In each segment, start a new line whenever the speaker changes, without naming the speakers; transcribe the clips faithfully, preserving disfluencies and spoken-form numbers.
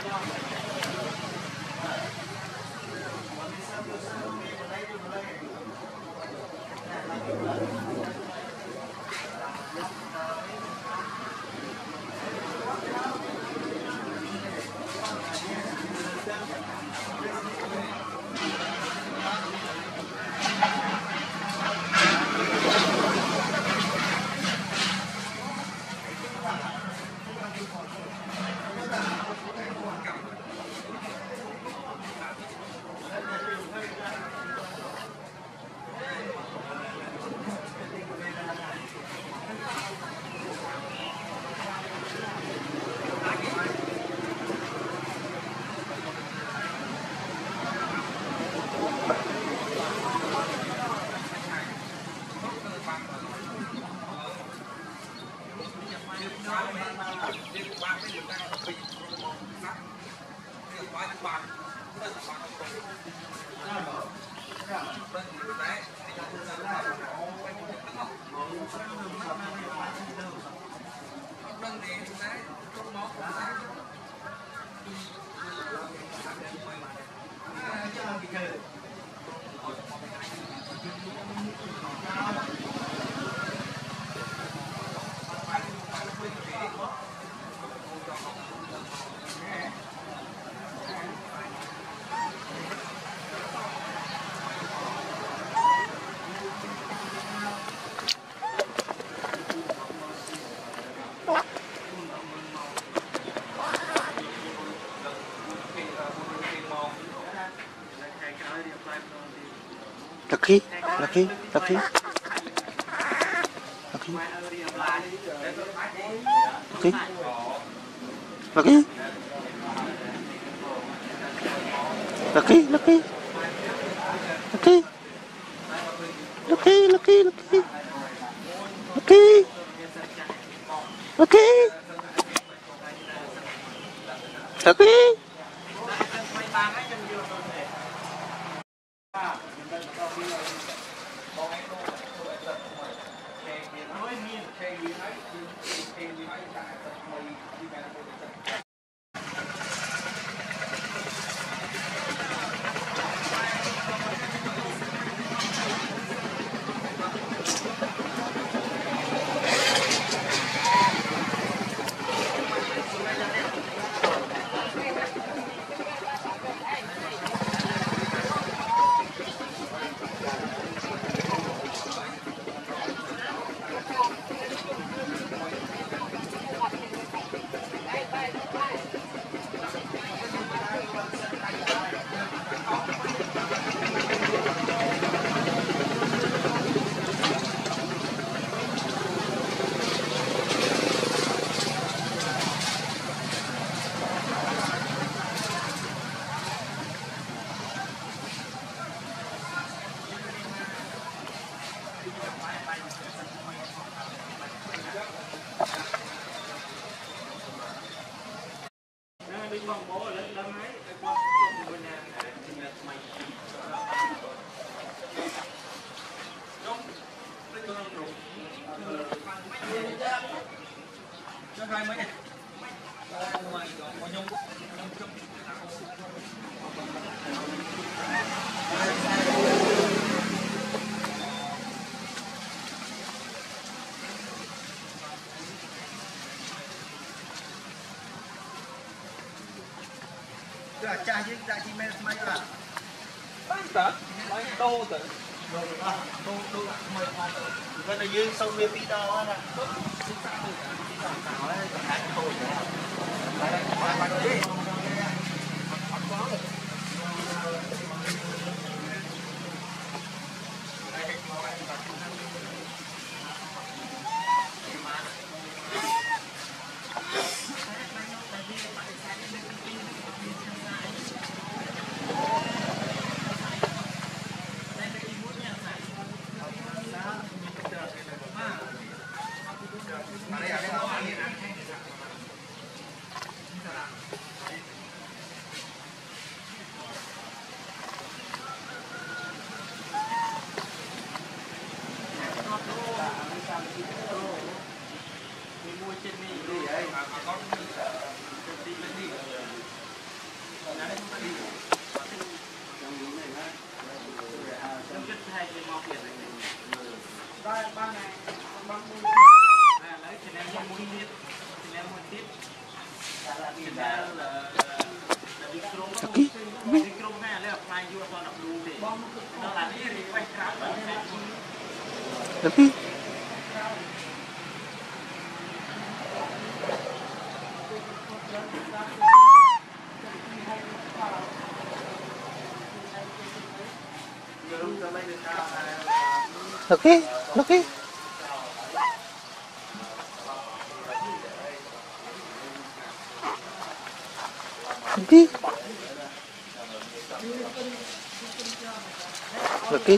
Lucky, lucky, lucky, lucky, lucky, lucky, lucky, lucky, lucky, lucky, lucky, lucky, lucky, lucky, lucky.
Cha chứ cha chi mê mai là
bán tớ bán tô tự
đồ à đồ đồ mày mà cái này dương sâu lên tí đó nè
Okay. Okay. Okay. Okay. Okay. Okay.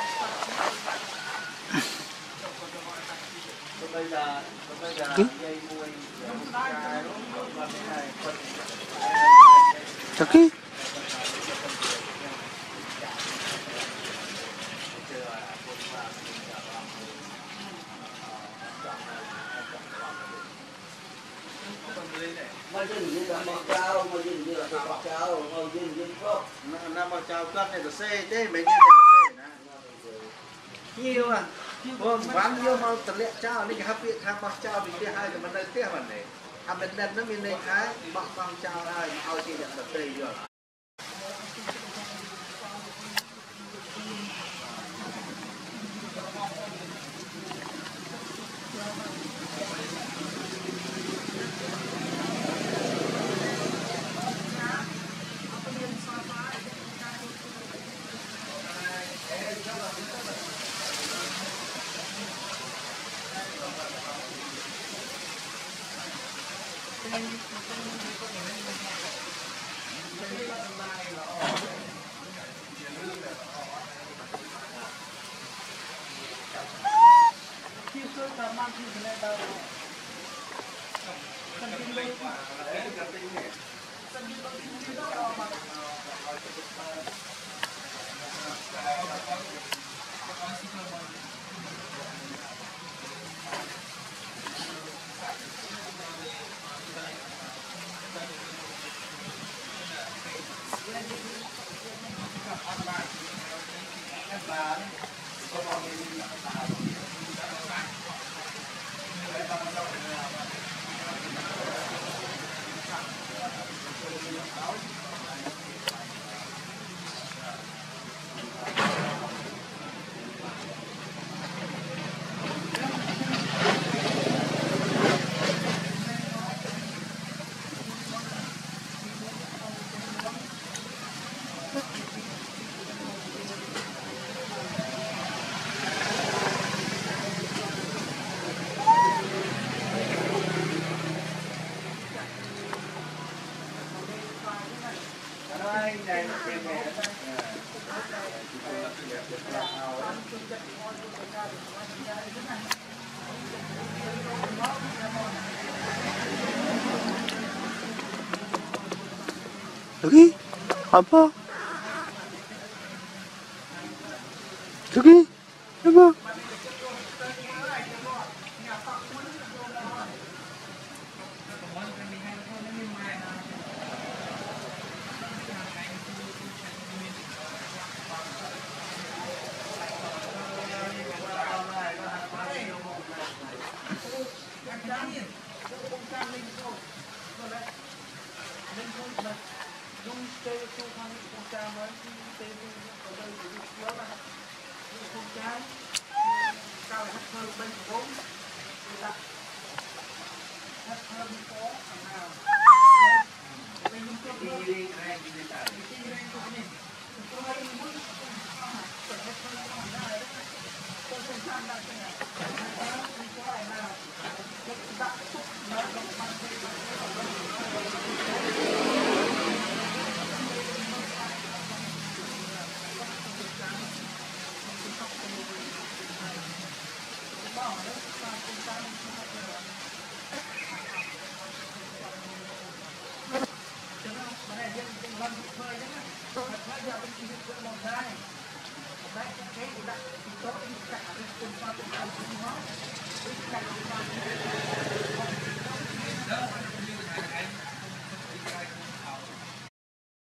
Okay. Okay.
Ngồi trên dưới là mọc trao, ngồi trên dưới là mọc trao, ngồi trên dưới không. Nó mọc trao cắt này là xe, thế mấy cái này là xe nè. Nhiều à. Ồ, bán nhiều màu tận lệ trao, này cái hấp viện thang mọc trao mình kia hai cái vấn đề tiếc mà này. À bên đần nó bên này thái, mọc mọc trao ai, ao chi nhận được đây rồi.
Okay. Apa? Okay. Apa?
Đó,